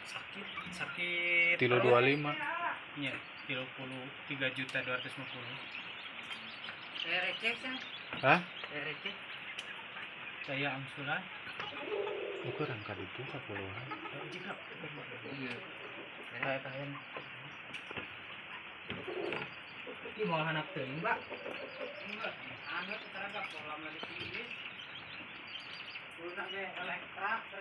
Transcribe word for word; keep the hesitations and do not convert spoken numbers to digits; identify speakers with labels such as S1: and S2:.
S1: sakit sakit
S2: Kilo dua puluh lima.
S1: Iya, kilo puluh tiga juta dua ratus lima puluh.
S3: Saya recek kan?
S2: Hah?
S3: Saya recek.
S1: Saya angsuran.
S2: Ukur angka itu sepuluhan.
S1: Jika
S3: Iya.
S1: kayak kalian ini mau anak teuing, Mbak.
S3: Enggak, anu teragap lama di sini. Udah ge elektrak.